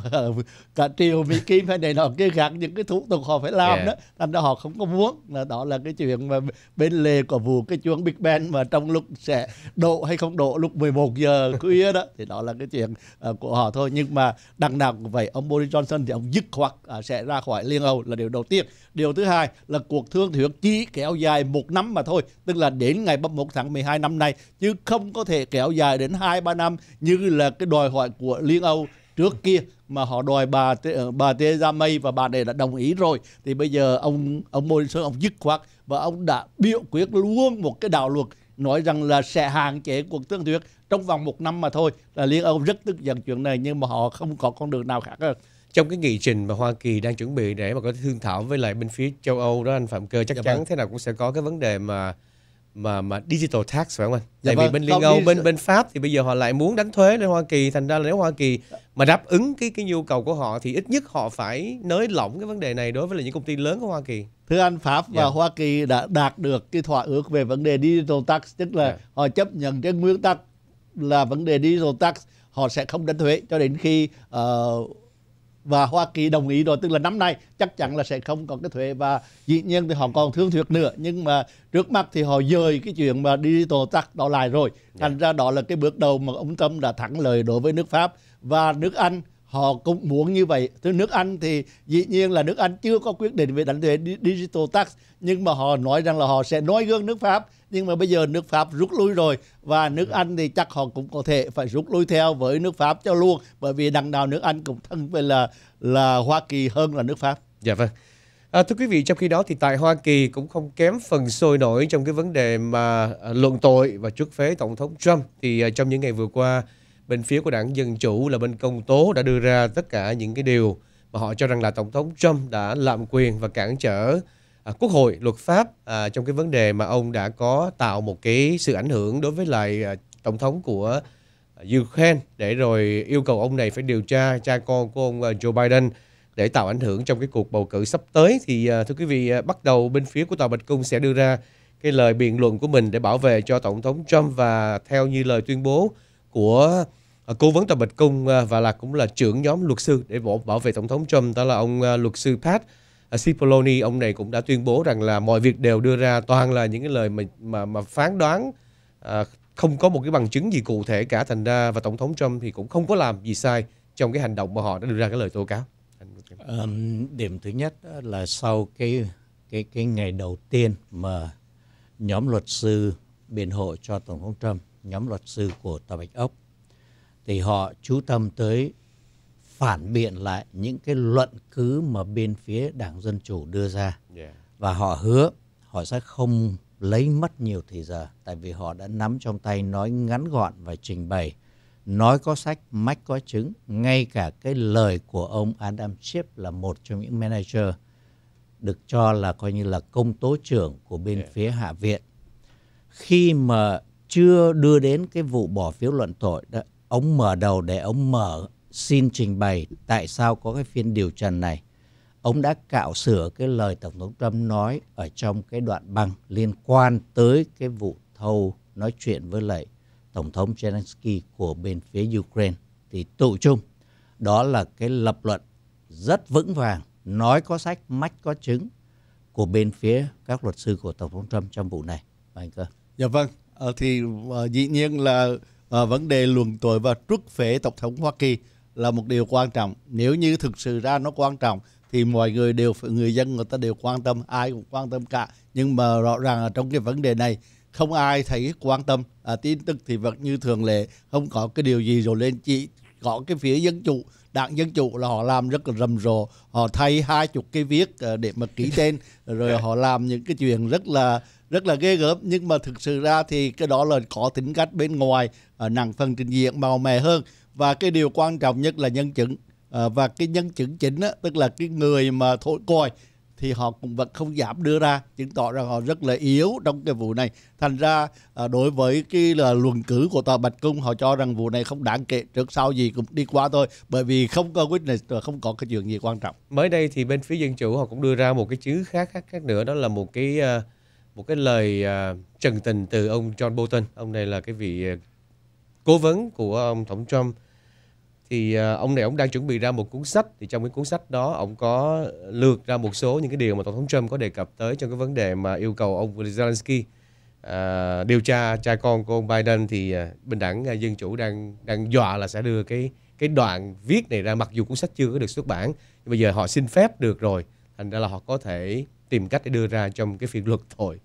cả triệu Mỹ Kim hay này nọ kia khác, những cái thủ tục họ phải làm đó, thành ra họ không có muốn. Đó là cái chuyện mà bên lề của vụ cái chuông Big Ben mà trong lúc sẽ độ hay không độ lúc 11 giờ khuya đó, thì đó là cái chuyện của họ thôi. Nhưng mà đằng nào cũng vậy, ông Boris Johnson thì ông dứt khoát sẽ ra khỏi Liên Âu là điều đầu tiên. Điều thứ hai là cuộc thương thuyết chỉ kéo dài 1 năm mà thôi, tức là đến ngày 31 tháng 12 năm nay, chứ không có thể kéo dài đến 2-3 năm như là cái đòi hỏi của Liên Âu trước kia mà họ đòi bà Theresa May và bà này đã đồng ý rồi. Thì bây giờ ông Boris ông dứt khoát và ông đã biểu quyết luôn một cái đạo luật nói rằng là sẽ hạn chế cuộc thương thuyết trong vòng 1 năm mà thôi. Là Liên Âu rất tức giận chuyện này, nhưng mà họ không có con đường nào khác hơn. Trong cái nghị trình mà Hoa Kỳ đang chuẩn bị để mà có thể thương thảo với lại bên phía châu Âu đó, anh Phạm Cơ, chắc chắn thế nào cũng sẽ có cái vấn đề mà digital tax, phải không anh? Tại vì bên Liên Âu, bên Pháp thì bây giờ họ lại muốn đánh thuế lên Hoa Kỳ, thành ra là nếu Hoa Kỳ mà đáp ứng cái nhu cầu của họ thì ít nhất họ phải nới lỏng cái vấn đề này đối với lại những công ty lớn của Hoa Kỳ. Thưa anh, Pháp và Hoa Kỳ đã đạt được cái thỏa ước về vấn đề digital tax, tức là họ chấp nhận trên nguyên tắc là vấn đề digital tax họ sẽ không đánh thuế cho đến khi và Hoa Kỳ đồng ý rồi, tức là năm nay chắc chắn là sẽ không có cái thuế. Và dĩ nhiên thì họ còn thương thuyết nữa, nhưng mà trước mắt thì họ dời cái chuyện mà digital tax đó lại rồi. Thành ra đó là cái bước đầu mà ông Trump đã thắng lợi đối với nước Pháp. Và nước Anh họ cũng muốn như vậy. Từ nước Anh thì dĩ nhiên là nước Anh chưa có quyết định về đánh thuế digital tax, nhưng mà họ nói rằng là họ sẽ noi gương nước Pháp. Nhưng mà bây giờ nước Pháp rút lui rồi, và nước Anh thì chắc họ cũng có thể phải rút lui theo với nước Pháp cho luôn, bởi vì đằng nào nước Anh cũng thân với là Hoa Kỳ hơn là nước Pháp. Dạ vâng. Thưa quý vị, trong khi đó thì tại Hoa Kỳ cũng không kém phần sôi nổi trong cái vấn đề mà luận tội và truất phế Tổng thống Trump. Thì trong những ngày vừa qua, bên phía của đảng Dân Chủ là bên công tố đã đưa ra tất cả những cái điều mà họ cho rằng là Tổng thống Trump đã lạm quyền và cản trở Quốc hội, luật pháp trong cái vấn đề mà ông đã có tạo một cái sự ảnh hưởng đối với lại Tổng thống của Ukraine, để rồi yêu cầu ông này phải điều tra cha con của ông Joe Biden để tạo ảnh hưởng trong cái cuộc bầu cử sắp tới. Thì thưa quý vị, bắt đầu bên phía của Tòa Bạch Cung sẽ đưa ra cái lời biện luận của mình để bảo vệ cho Tổng thống Trump, và theo như lời tuyên bố của cố vấn Tòa Bạch Cung và cũng là trưởng nhóm luật sư để bảo vệ Tổng thống Trump, đó là ông luật sư Pat Cipollone. Ông này cũng đã tuyên bố rằng là mọi việc đều đưa ra toàn là những cái lời mà phán đoán, không có một cái bằng chứng gì cụ thể cả, thành ra và Tổng thống Trump thì cũng không có làm gì sai trong cái hành động mà họ đã đưa ra cái lời tố cáo. Điểm thứ nhất là sau cái ngày đầu tiên mà nhóm luật sư biện hộ cho Tổng thống Trump, nhóm luật sư của Tòa Bạch Ốc, thì họ chú tâm tới phản biện lại những cái luận cứ mà bên phía Đảng Dân Chủ đưa ra. Và họ hứa họ sẽ không lấy mất nhiều thời giờ, tại vì họ đã nắm trong tay nói ngắn gọn và trình bày, nói có sách, mách có chứng. Ngay cả cái lời của ông Adam Schiff là một trong những manager được cho là coi như là công tố trưởng của bên phía Hạ viện, khi mà chưa đưa đến cái vụ bỏ phiếu luận tội đó, ông mở đầu để ông xin trình bày tại sao có cái phiên điều trần này. Ông đã cạo sửa cái lời Tổng thống Trump nói ở trong cái đoạn băng liên quan tới cái vụ thâu nói chuyện với lại Tổng thống Zelensky của bên phía Ukraine. Thì tự chung đó là cái lập luận rất vững vàng, nói có sách, mách có chứng của bên phía các luật sư của Tổng thống Trump trong vụ này. Anh Cơ. Dạ vâng, thì dĩ nhiên là vấn đề luận tội và truất phế Tổng thống Hoa Kỳ là một điều quan trọng. Nếu như thực sự ra nó quan trọng thì mọi người người dân người ta đều quan tâm, ai cũng quan tâm cả. Nhưng mà rõ ràng là trong cái vấn đề này không ai thấy quan tâm. Tin tức thì vẫn như thường lệ, không có cái điều gì rồi lên, chỉ có cái phía Dân Chủ, Đảng Dân Chủ là họ làm rất là rầm rộ, họ thay 20 cái viết để mà ký tên, rồi họ làm những cái chuyện rất là ghê gớm. Nhưng mà thực sự ra thì cái đó là có tính cách bên ngoài, nặng phần trình diện màu mè hơn. Và cái điều quan trọng nhất là nhân chứng, và cái nhân chứng chính á, tức là cái người mà thổi còi thì họ cũng vẫn không dám đưa ra, chứng tỏ rằng họ rất là yếu trong cái vụ này. Thành ra đối với cái là luận cứ của Tòa Bạch Cung, họ cho rằng vụ này không đáng kể, trước sau gì cũng đi qua thôi, bởi vì không có witness, không có cái chuyện gì quan trọng. Mới đây thì bên phía Dân Chủ họ cũng đưa ra một cái chứ khác nữa, đó là một cái lời trần tình từ ông John Bolton. Ông này là cái vị cố vấn của ông Tổng Trump. Thì ông này ông đang chuẩn bị ra một cuốn sách, thì trong cái cuốn sách đó ông có lược ra một số những cái điều mà Tổng thống Trump có đề cập tới trong cái vấn đề mà yêu cầu ông Zelensky điều tra cha con của ông Biden. Thì bên đảng Dân Chủ đang dọa là sẽ đưa cái đoạn viết này ra, mặc dù cuốn sách chưa có được xuất bản, nhưng bây giờ họ xin phép được rồi, thành ra là họ có thể tìm cách để đưa ra trong cái phiên luận tội.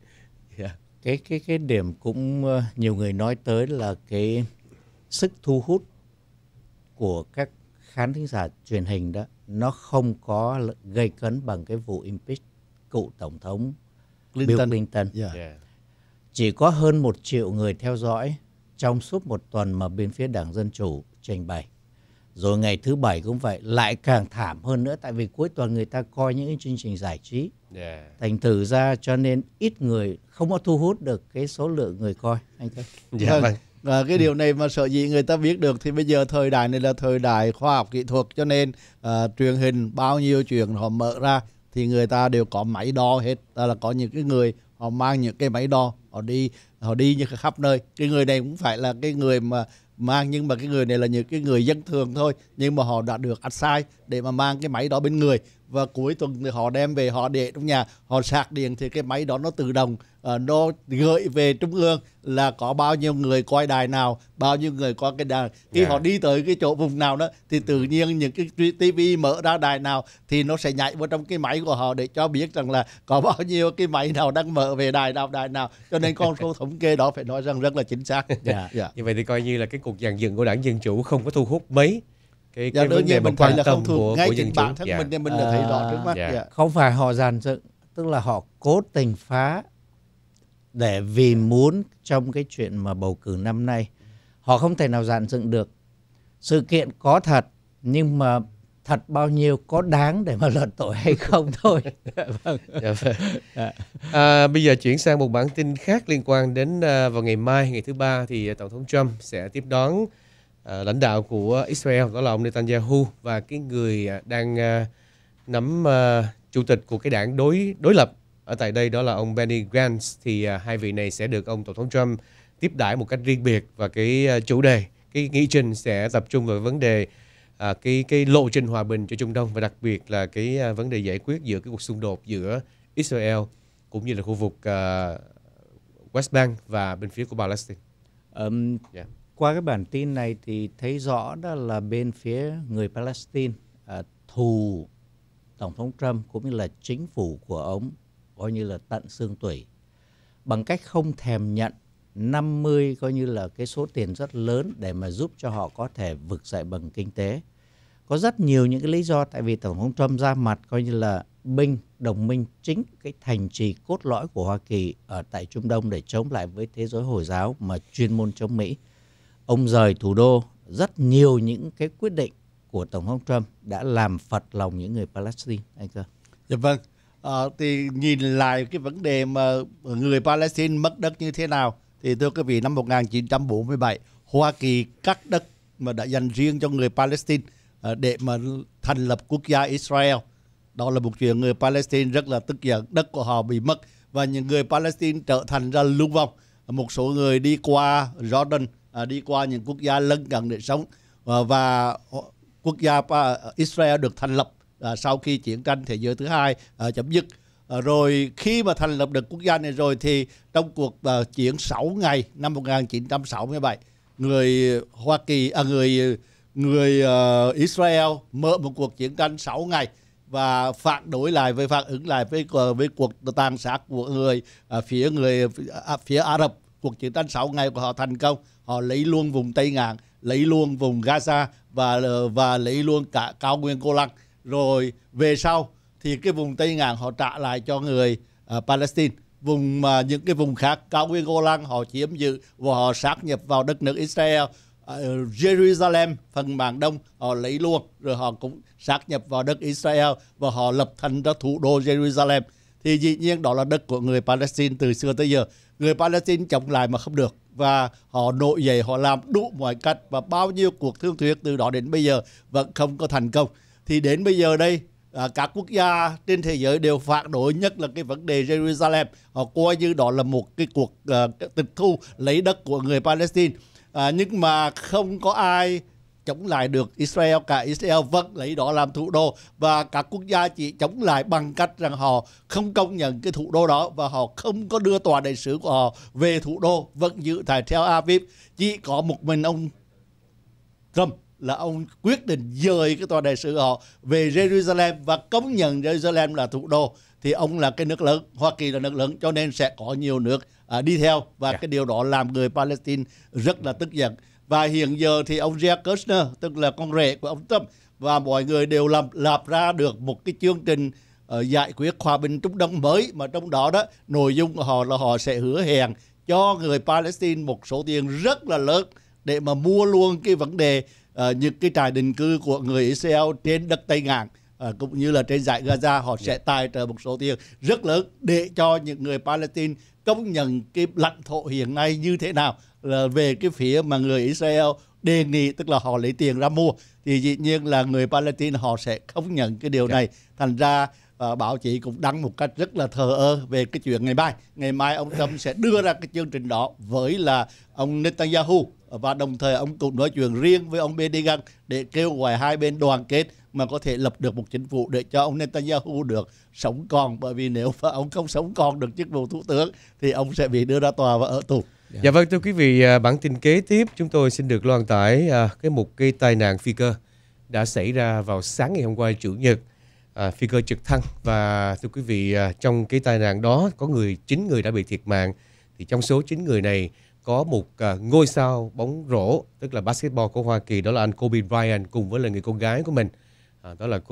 Cái điểm cũng nhiều người nói tới là cái sức thu hút của các khán thính giả truyền hình đó, nó không có gây cấn bằng cái vụ impeach cựu Tổng thống Bill Clinton. Chỉ có hơn 1 triệu người theo dõi trong suốt một tuần mà bên phía Đảng Dân Chủ trình bày. Rồi ngày thứ Bảy cũng vậy, lại càng thảm hơn nữa, tại vì cuối tuần người ta coi những cái chương trình giải trí. Thành thử ra cho nên ít người, không có thu hút được cái số lượng người coi. Anh thấy? Vâng. Cái điều này mà sợ gì người ta biết được, thì bây giờ thời đại này là thời đại khoa học kỹ thuật, cho nên truyền hình bao nhiêu chuyện họ mở ra thì người ta đều có máy đo hết. Đó là có những cái người họ mang những cái máy đo, họ đi như khắp nơi. Cái người này cũng phải là cái người mà mang, nhưng mà cái người này là những cái người dân thường thôi, nhưng mà họ đã được assign để mà mang cái máy đó bên người. Và cuối tuần thì họ đem về, họ để trong nhà, họ sạc điện thì cái máy đó nó tự động nó gửi về trung ương là có bao nhiêu người coi đài nào, bao nhiêu người coi cái đài. Khi họ đi tới cái chỗ vùng nào đó thì tự nhiên những cái TV mở ra đài nào thì nó sẽ nhảy vào trong cái máy của họ để cho biết rằng là có bao nhiêu cái máy nào đang mở về đài nào. Cho nên con số thống kê đó phải nói rằng rất là chính xác. Như vậy thì coi như là cái cuộc dàn dựng của đảng Dân Chủ không có thu hút mấy cái vấn đề mình quan tâm của ngay Dân Chủ. Bản thân mình là thấy rõ trước mắt. Không phải họ dàn dựng, tức là họ cố tình phá để vì muốn trong cái chuyện mà bầu cử năm nay họ không thể nào dàn dựng được Sự kiện có thật, nhưng mà thật bao nhiêu, có đáng để mà luận tội hay không thôi. Vâng. Dạ, vâng. Bây giờ chuyển sang một bản tin khác liên quan đến vào ngày mai, ngày thứ Ba, thì Tổng thống Trump sẽ tiếp đón lãnh đạo của Israel, đó là ông Netanyahu, và cái người đang nắm chủ tịch của cái đảng đối lập ở tại đây, đó là ông Benny Gantz. Thì hai vị này sẽ được ông Tổng thống Trump tiếp đãi một cách riêng biệt, và cái chủ đề, cái nghị trình sẽ tập trung vào vấn đề cái lộ trình hòa bình cho Trung Đông, và đặc biệt là cái vấn đề giải quyết giữa cái cuộc xung đột giữa Israel cũng như là khu vực West Bank và bên phía của Palestine. Qua cái bản tin này thì thấy rõ đó là bên phía người Palestine thù Tổng thống Trump cũng như là chính phủ của ông coi như là tận xương tủy, bằng cách không thèm nhận 50 coi như là cái số tiền rất lớn để mà giúp cho họ có thể vực dậy bằng kinh tế. Có rất nhiều những cái lý do, tại vì Tổng thống Trump ra mặt coi như là đồng minh chính cái thành trì cốt lõi của Hoa Kỳ ở tại Trung Đông để chống lại với thế giới Hồi giáo mà chuyên môn chống Mỹ. Ông rời thủ đô, rất nhiều những cái quyết định của Tổng thống Trump đã làm phật lòng những người Palestine. Anh cơ. Dạ vâng. Thì nhìn lại cái vấn đề mà người Palestine mất đất như thế nào, thì thưa quý vị, năm 1947 Hoa Kỳ cắt đất mà đã dành riêng cho người Palestine để mà thành lập quốc gia Israel. Đó là một chuyện người Palestine rất là tức giận, đất của họ bị mất và những người Palestine trở thành ra lưu vong. Một số người đi qua Jordan, đi qua những quốc gia lân cận để sống, và quốc gia Israel được thành lập sau khi chiến tranh thế giới thứ hai chấm dứt. Rồi khi mà thành lập được quốc gia này rồi thì trong cuộc chiến 6 ngày năm 1967, người Hoa Kỳ người Israel mở một cuộc chiến tranh 6 ngày và phản ứng lại với cuộc tàn sát của phía Ả Rập. Cuộc chiến tranh 6 ngày của họ thành công, họ lấy luôn vùng Tây Ngạn, lấy luôn vùng Gaza và lấy luôn cả cao nguyên Golan. Rồi về sau thì cái vùng Tây Ngạn họ trả lại cho người Palestine. Những cái vùng khác, cao nguyên Golan họ chiếm giữ và họ sát nhập vào đất nước Israel. Jerusalem, phần mạn đông họ lấy luôn, rồi họ cũng sát nhập vào đất Israel và họ lập thành ra thủ đô Jerusalem. Thì dĩ nhiên đó là đất của người Palestine từ xưa tới giờ. Người Palestine chống lại mà không được, và họ nổi dậy, họ làm đủ mọi cách, và bao nhiêu cuộc thương thuyết từ đó đến bây giờ vẫn không có thành công. Thì đến bây giờ đây, các quốc gia trên thế giới đều phản đối, nhất là cái vấn đề Jerusalem. Họ coi như đó là một cái cuộc tịch thu lấy đất của người Palestine. Nhưng mà không có ai chống lại được Israel cả. Israel vẫn lấy đó làm thủ đô, và các quốc gia chỉ chống lại bằng cách rằng họ không công nhận cái thủ đô đó, và họ không có đưa tòa đại sứ của họ về thủ đô, vẫn giữ tại Tel Aviv. Chỉ có một mình ông Trump là ông quyết định dời cái tòa đại sứ họ về Jerusalem và công nhận Jerusalem là thủ đô. Thì ông là cái nước lớn, Hoa Kỳ là nước lớn, cho nên sẽ có nhiều nước đi theo, và cái điều đó làm người Palestine rất là tức giận. Và hiện giờ thì ông Jared Kushner, tức là con rể của ông Trump, và mọi người đều lập ra được một cái chương trình giải quyết hòa bình Trung Đông mới, mà trong đó nội dung của họ là họ sẽ hứa hẹn cho người Palestine một số tiền rất là lớn để mà mua luôn cái vấn đề những cái trại định cư của người Israel trên đất Tây Ngạn, cũng như là trên dải Gaza. Họ sẽ tài trợ một số tiền rất lớn để cho những người Palestine công nhận cái lãnh thổ hiện nay như thế nào, là về cái phía mà người Israel đề nghị, tức là họ lấy tiền ra mua, thì dĩ nhiên là người Palestine họ sẽ không nhận cái điều này. Thành ra báo chí cũng đăng một cách rất là thờ ơ về cái chuyện ngày mai. Ngày mai ông Trump sẽ đưa ra cái chương trình đó với là ông Netanyahu, và đồng thời ông cũng nói chuyện riêng với ông Benny Gantz để kêu gọi hai bên đoàn kết mà có thể lập được một chính phủ để cho ông Netanyahu được sống còn. Bởi vì nếu mà ông không sống còn được chức vụ thủ tướng thì ông sẽ bị đưa ra tòa và ở tù. Dạ vâng, thưa quý vị, bản tin kế tiếp chúng tôi xin được loan tải một cái tai nạn phi cơ đã xảy ra vào sáng ngày hôm qua, Chủ nhật. Phi cơ trực thăng, và thưa quý vị, trong cái tai nạn đó có 9 người đã bị thiệt mạng. Thì trong số 9 người này có một ngôi sao bóng rổ, tức là basketball của Hoa Kỳ, đó là anh Kobe Bryant, cùng với là người con gái của mình. Đó là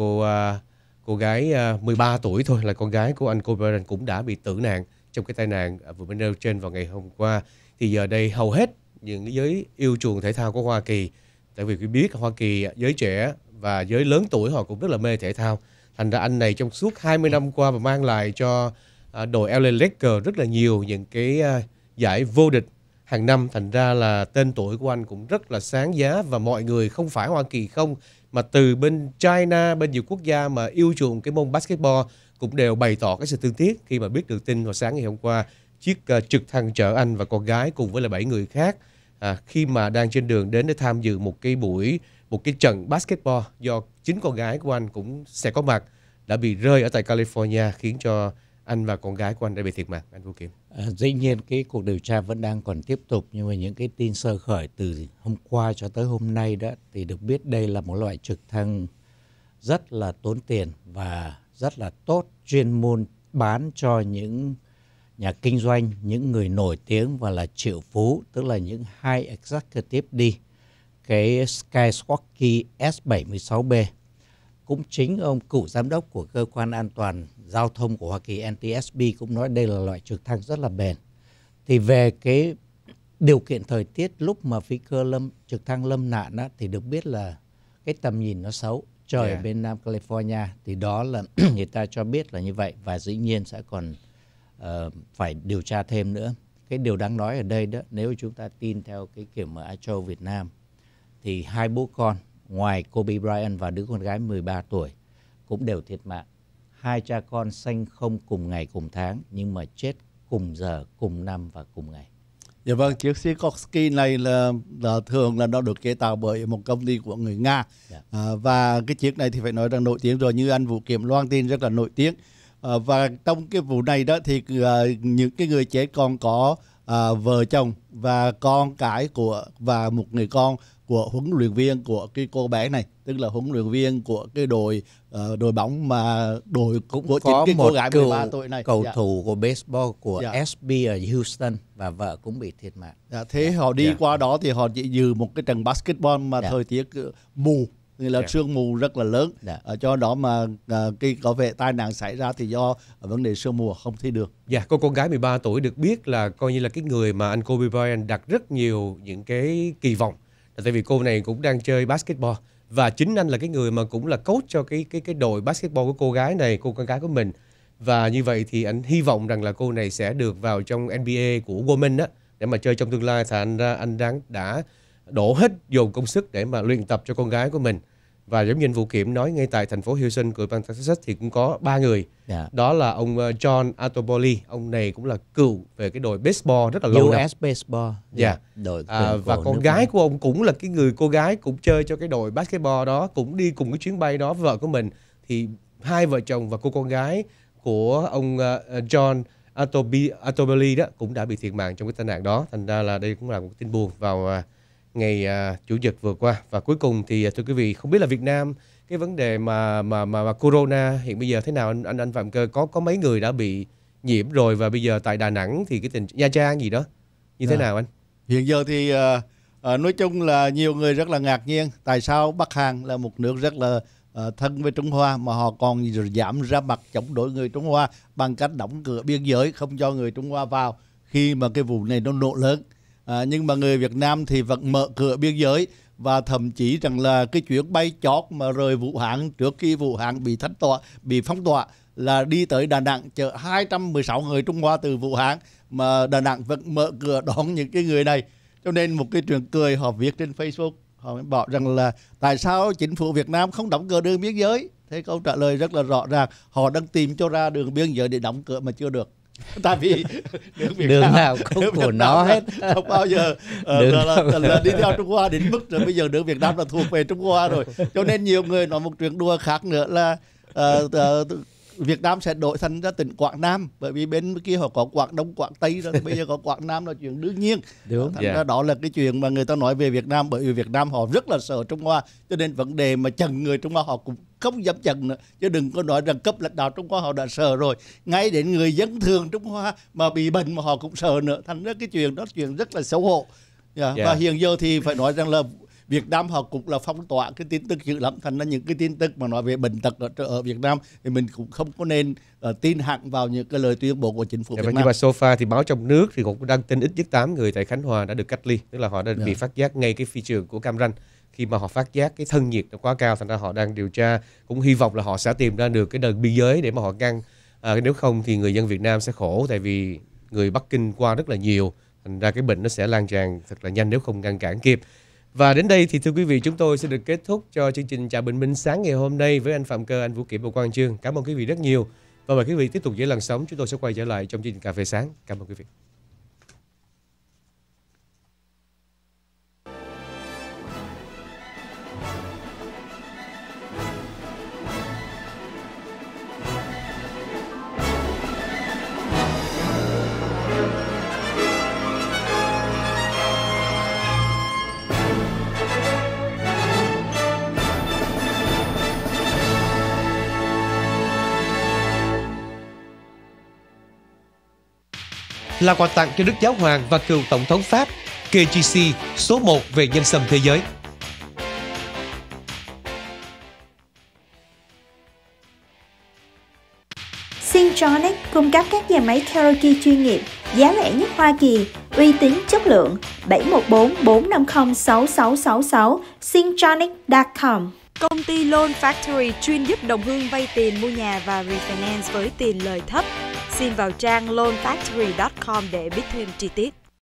cô gái 13 tuổi thôi, là con gái của anh Kobe Bryant, cũng đã bị tử nạn trong cái tai nạn vừa mới nêu trên vào ngày hôm qua. Thì giờ đây hầu hết những giới yêu chuộng thể thao của Hoa Kỳ Tại vì biết Hoa Kỳ giới trẻ và giới lớn tuổi họ cũng rất là mê thể thao. Thành ra anh này trong suốt 20 năm qua và mang lại cho đội LA Lakers rất là nhiều những cái giải vô địch hàng năm. Thành ra là tên tuổi của anh cũng rất là sáng giá, và mọi người không phải Hoa Kỳ không, mà từ bên China, bên nhiều quốc gia mà yêu chuộng cái môn basketball cũng đều bày tỏ cái sự thương tiếc khi mà biết được tin vào sáng ngày hôm qua chiếc trực thăng chở anh và con gái cùng với là 7 người khác khi mà đang trên đường đến để tham dự một cái trận basketball do chính con gái của anh cũng sẽ có mặt, đã bị rơi ở tại California, khiến cho anh và con gái của anh đã bị thiệt mạng. Anh Vũ Kiểm. Dĩ nhiên cái cuộc điều tra vẫn đang còn tiếp tục, nhưng mà những cái tin sơ khởi từ hôm qua cho tới hôm nay đó thì được biết đây là một loại trực thăng rất là tốn tiền và rất là tốt, chuyên môn bán cho những nhà kinh doanh, những người nổi tiếng và là triệu phú, tức là những high executive đi. Cái Skywalker S-76B, cũng chính ông cựu giám đốc của cơ quan an toàn giao thông của Hoa Kỳ NTSB cũng nói đây là loại trực thăng rất là bền. Thì về cái điều kiện thời tiết lúc mà phi cơ trực thăng lâm nạn á, thì được biết là cái tầm nhìn nó xấu, trời ở bên Nam California, thì đó là người ta cho biết là như vậy, và dĩ nhiên sẽ còn phải điều tra thêm nữa. Cái điều đáng nói ở đây đó, nếu chúng ta tin theo cái kiểu mà Á Châu Việt Nam thì hai bố con ngoài Kobe Bryant và đứa con gái 13 tuổi cũng đều thiệt mạng. Hai cha con sanh không cùng ngày cùng tháng, nhưng mà chết cùng giờ, cùng năm và cùng ngày. Dạ vâng, chiếc Sikorsky này là thường là nó được chế tạo bởi một công ty của người Nga. Và cái chiếc này thì phải nói rằng nổi tiếng rồi, như anh Vũ Kiểm loan tin rất là nổi tiếng. Và trong cái vụ này đó thì những cái người chết còn có vợ chồng và con cái và một người con của huấn luyện viên của cái cô bé này, tức là huấn luyện viên của cái đội bóng mà đội cũng của có cái một cô gái 13 tuổi này, cầu thủ của baseball của SB ở Houston và vợ cũng bị thiệt mạng. Thế họ đi qua đó thì họ chỉ dự một cái trận basketball mà thời tiết mù, nghĩa là sương mù rất là lớn, cho đó mà cái có vẻ tai nạn xảy ra thì do vấn đề sương mù không thấy được. Cô con gái 13 tuổi được biết là coi như là cái người mà anh Kobe Bryant đặt rất nhiều những cái kỳ vọng. Tại vì cô này cũng đang chơi basketball, và chính anh là cái người mà cũng là coach cho cái đội basketball của cô gái này, cô con gái của mình. Và như vậy thì anh hy vọng rằng là cô này sẽ được vào trong NBA của Women á, để mà chơi trong tương lai. Thì anh đã đổ hết dồn công sức để mà luyện tập cho con gái của mình. Và giống như anh Vũ Kiểm nói, ngay tại thành phố Houston của bang Texas thì cũng có 3 người. Đó là ông John Altobelli, ông này cũng là cựu về cái đội baseball rất là lâu năm. US Baseball. Đội và con gái của ông cũng là cái người cô gái cũng chơi cho cái đội basketball đó, cũng đi cùng cái chuyến bay đó với vợ của mình. Thì hai vợ chồng và cô con gái của ông John Altobelli đó cũng đã bị thiệt mạng trong cái tai nạn đó. Thành ra là đây cũng là một tin buồn vào ngày Chủ nhật vừa qua. Và cuối cùng thì thưa quý vị, không biết là Việt Nam cái vấn đề mà corona hiện bây giờ thế nào anh Phạm Cơ, có mấy người đã bị nhiễm rồi, và bây giờ tại Đà Nẵng thì cái Nha Trang gì đó như thế nào anh? Hiện giờ thì nói chung là nhiều người rất là ngạc nhiên tại sao Bắc Hàn là một nước rất là thân với Trung Hoa mà họ còn dám ra mặt chống đối người Trung Hoa bằng cách đóng cửa biên giới, không cho người Trung Hoa vào khi mà cái vụ này nó nổ lớn. Nhưng mà người Việt Nam thì vẫn mở cửa biên giới, và thậm chí rằng là cái chuyến bay chót mà rời Vũ Hán trước khi Vũ Hán bị phong tỏa là đi tới Đà Nẵng chở 216 người Trung Hoa từ Vũ Hán, mà Đà Nẵng vẫn mở cửa đón những cái người này. Cho nên một cái chuyện cười họ viết trên Facebook, họ bảo rằng là tại sao chính phủ Việt Nam không đóng cửa đường biên giới? Thế câu trả lời rất là rõ ràng, họ đang tìm cho ra đường biên giới để đóng cửa mà chưa được. Tại vì đường nào cũng của nó hết, không bao giờ là đi theo Trung Hoa đến mức rồi bây giờ nước Việt Nam là thuộc về Trung Hoa rồi. Cho nên nhiều người nói một chuyện đùa khác nữa là Việt Nam sẽ đổi thành ra tỉnh Quảng Nam, bởi vì bên kia họ có Quảng Đông, Quảng Tây rồi, bây giờ có Quảng Nam là chuyện đương nhiên. Thành ra đó là cái chuyện mà người ta nói về Việt Nam, bởi vì Việt Nam họ rất là sợ Trung Hoa, cho nên vấn đề mà chặn người Trung Hoa họ cũng không dám chặn nữa. Chứ đừng có nói rằng cấp lãnh đạo Trung Hoa họ đã sợ rồi, ngay đến người dân thường Trung Hoa mà bị bệnh mà họ cũng sợ nữa. Thành ra cái chuyện đó chuyện rất là xấu hổ. Và hiện giờ thì phải nói rằng là Việt Nam họ cũng là phong tỏa cái tin tức dữ lắm, thành ra những cái tin tức mà nói về bệnh tật ở Việt Nam thì mình cũng không có nên tin hẳn vào những cái lời tuyên bố của chính phủ Việt Nam. Nhưng mà so far thì báo trong nước thì cũng đăng tin ít nhất 8 người tại Khánh Hòa đã được cách ly, tức là họ đã bị phát giác ngay cái phi trường của Cam Ranh khi mà họ phát giác cái thân nhiệt nó quá cao, thành ra họ đang điều tra, cũng hy vọng là họ sẽ tìm ra được cái đường biên giới để mà họ ngăn. Nếu không thì người dân Việt Nam sẽ khổ, tại vì người Bắc Kinh qua rất là nhiều, thành ra cái bệnh nó sẽ lan tràn thật là nhanh nếu không ngăn cản kịp. Và đến đây thì thưa quý vị, chúng tôi sẽ được kết thúc cho chương trình Chào Bình Minh sáng ngày hôm nay với anh Phạm Cơ, anh Vũ Kiểm và Quang Chương. Cảm ơn quý vị rất nhiều. Và mời quý vị tiếp tục với làn sóng, chúng tôi sẽ quay trở lại trong chương trình Cà phê sáng. Cảm ơn quý vị. Là quà tặng cho Đức Giáo Hoàng và cựu Tổng thống Pháp, KGC số 1 về nhân sâm thế giới. Syntronic cung cấp các dàn máy karaoke chuyên nghiệp, giá rẻ nhất Hoa Kỳ, uy tín chất lượng. 714-450-6666 syntronic.com. Công ty Loan Factory chuyên giúp đồng hương vay tiền mua nhà và refinance với tiền lời thấp. Xin vào trang loanfactory.com để biết thêm chi tiết.